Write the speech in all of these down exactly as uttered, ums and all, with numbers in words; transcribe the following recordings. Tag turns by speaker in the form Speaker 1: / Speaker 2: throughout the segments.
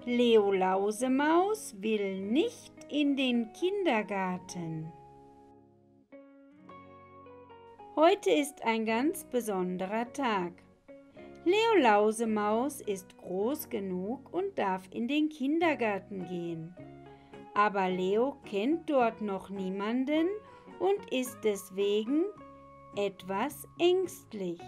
Speaker 1: Leo Lausemaus will nicht in den Kindergarten. Heute ist ein ganz besonderer Tag. Leo Lausemaus ist groß genug und darf in den Kindergarten gehen. Aber Leo kennt dort noch niemanden und ist deswegen etwas ängstlich.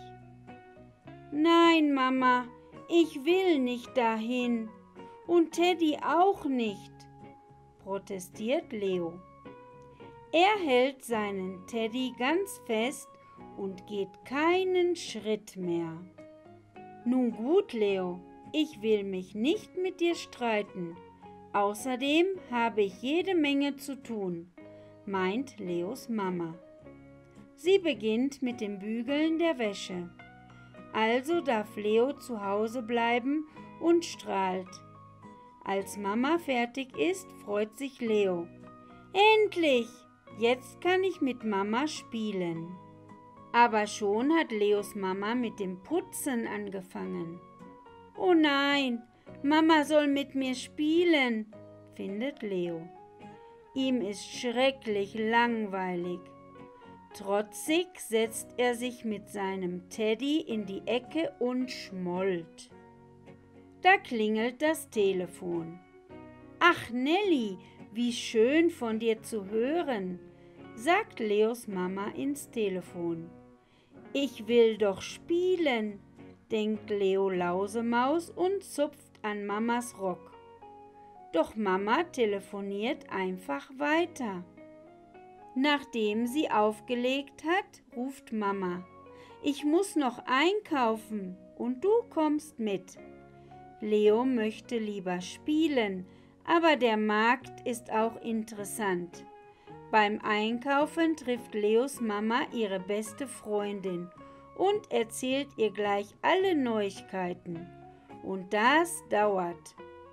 Speaker 1: Nein, Mama, ich will nicht dahin und Teddy auch nicht, protestiert Leo. Er hält seinen Teddy ganz fest und geht keinen Schritt mehr. Nun gut, Leo, ich will mich nicht mit dir streiten. Außerdem habe ich jede Menge zu tun, meint Leos Mama. Sie beginnt mit dem Bügeln der Wäsche. Also darf Leo zu Hause bleiben und strahlt. Als Mama fertig ist, freut sich Leo. Endlich! Jetzt kann ich mit Mama spielen. Aber schon hat Leos Mama mit dem Putzen angefangen. Oh nein, Mama soll mit mir spielen, findet Leo. Ihm ist schrecklich langweilig. Trotzig setzt er sich mit seinem Teddy in die Ecke und schmollt. Da klingelt das Telefon. Ach Nelly, wie schön von dir zu hören, sagt Leos Mama ins Telefon. Ich will doch spielen, denkt Leo Lausemaus und zupft an Mamas Rock. Doch Mama telefoniert einfach weiter. Nachdem sie aufgelegt hat, ruft Mama: Ich muss noch einkaufen und du kommst mit. Leo möchte lieber spielen, aber der Markt ist auch interessant. Beim Einkaufen trifft Leos Mama ihre beste Freundin und erzählt ihr gleich alle Neuigkeiten. Und das dauert.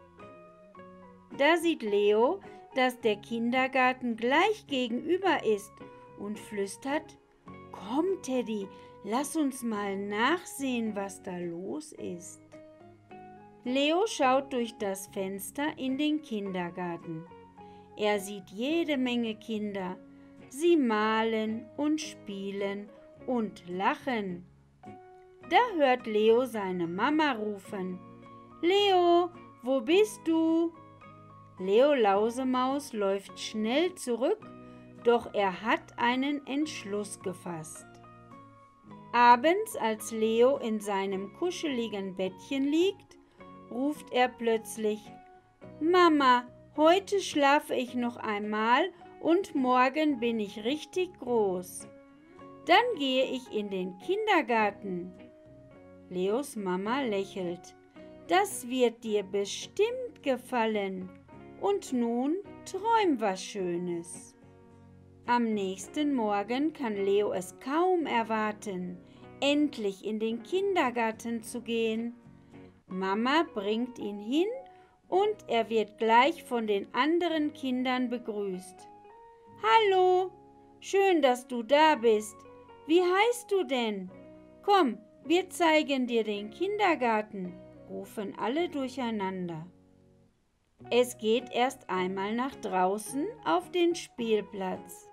Speaker 1: Da sieht Leo, dass der Kindergarten gleich gegenüber ist und flüstert: Komm, Teddy, lass uns mal nachsehen, was da los ist. Leo schaut durch das Fenster in den Kindergarten. Er sieht jede Menge Kinder. Sie malen und spielen und lachen. Da hört Leo seine Mama rufen: Leo, wo bist du? Leo Lausemaus läuft schnell zurück, doch er hat einen Entschluss gefasst. Abends, als Leo in seinem kuscheligen Bettchen liegt, ruft er plötzlich: Mama, heute schlafe ich noch einmal und morgen bin ich richtig groß. Dann gehe ich in den Kindergarten. Leos Mama lächelt. Das wird dir bestimmt gefallen. Und nun träum was Schönes. Am nächsten Morgen kann Leo es kaum erwarten, endlich in den Kindergarten zu gehen. Mama bringt ihn hin und er wird gleich von den anderen Kindern begrüßt. Hallo, schön, dass du da bist. Wie heißt du denn? Komm, wir zeigen dir den Kindergarten, rufen alle durcheinander. Es geht erst einmal nach draußen auf den Spielplatz.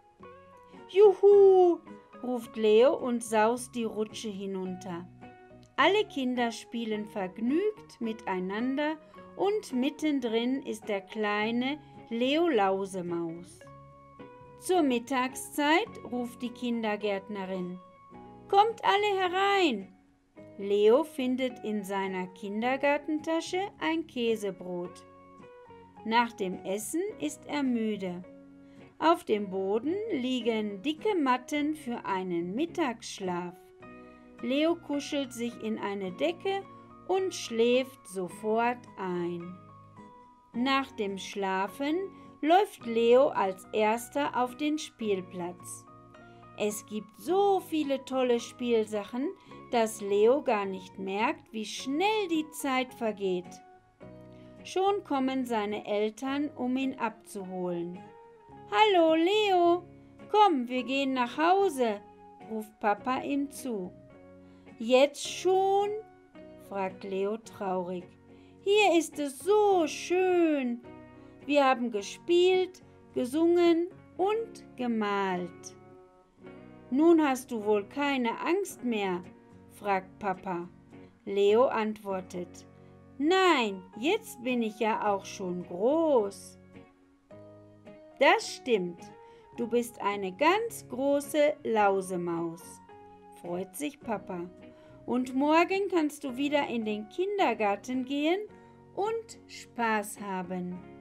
Speaker 1: Juhu, ruft Leo und saust die Rutsche hinunter. Alle Kinder spielen vergnügt miteinander und mittendrin ist der kleine Leo Lausemaus. Zur Mittagszeit ruft die Kindergärtnerin: Kommt alle herein! Leo findet in seiner Kindergartentasche ein Käsebrot. Nach dem Essen ist er müde. Auf dem Boden liegen dicke Matten für einen Mittagsschlaf. Leo kuschelt sich in eine Decke und schläft sofort ein. Nach dem Schlafen läuft Leo als erster auf den Spielplatz. Es gibt so viele tolle Spielsachen, dass Leo gar nicht merkt, wie schnell die Zeit vergeht. Schon kommen seine Eltern, um ihn abzuholen. Hallo Leo, komm, wir gehen nach Hause, ruft Papa ihm zu. Jetzt schon? Fragt Leo traurig. Hier ist es so schön. Wir haben gespielt, gesungen und gemalt. Nun hast du wohl keine Angst mehr, fragt Papa. Leo antwortet: Nein, jetzt bin ich ja auch schon groß. Das stimmt, du bist eine ganz große Lausemaus, freut sich Papa. Und morgen kannst du wieder in den Kindergarten gehen und Spaß haben.